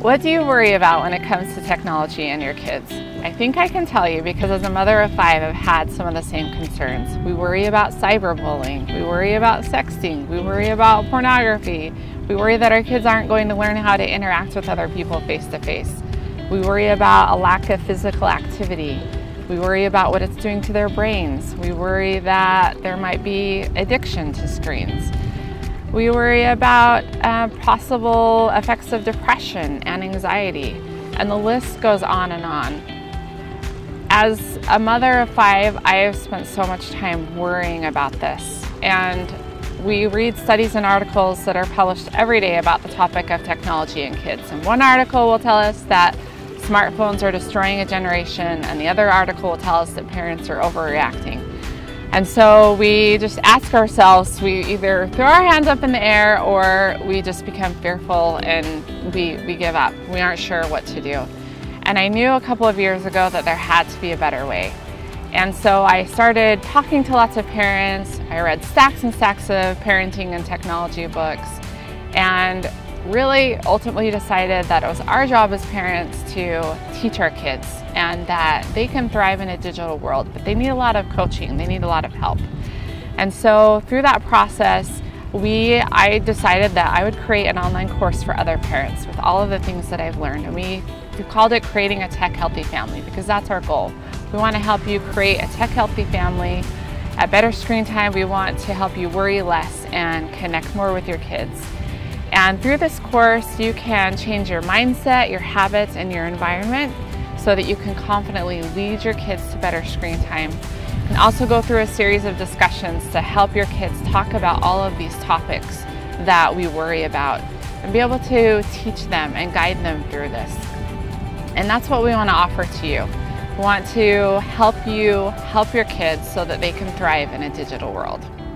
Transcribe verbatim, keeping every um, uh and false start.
What do you worry about when it comes to technology and your kids? I think I can tell you because as a mother of five, I've had some of the same concerns. We worry about cyberbullying, we worry about sexting, we worry about pornography, we worry that our kids aren't going to learn how to interact with other people face to face. We worry about a lack of physical activity. We worry about what it's doing to their brains. We worry that there might be addiction to screens. We worry about uh, possible effects of depression and anxiety, and the list goes on and on. As a mother of five, I have spent so much time worrying about this, and we read studies and articles that are published every day about the topic of technology and kids. And one article will tell us that smartphones are destroying a generation, and the other article will tell us that parents are overreacting. And so we just ask ourselves, we either throw our hands up in the air or we just become fearful and we, we give up. We aren't sure what to do. And I knew a couple of years ago that there had to be a better way. And so I started talking to lots of parents. I read stacks and stacks of parenting and technology books, and really ultimately decided that it was our job as parents to teach our kids and that they can thrive in a digital world, but they need a lot of coaching, they need a lot of help. And so through that process, we, I decided that I would create an online course for other parents with all of the things that I've learned. And we, we called it Creating a Tech Healthy Family because that's our goal. We want to help you create a tech healthy family. At Better Screen Time, we want to help you worry less and connect more with your kids. And through this course, you can change your mindset, your habits, and your environment so that you can confidently lead your kids to better screen time. And also go through a series of discussions to help your kids talk about all of these topics that we worry about and be able to teach them and guide them through this. And that's what we want to offer to you. We want to help you help your kids so that they can thrive in a digital world.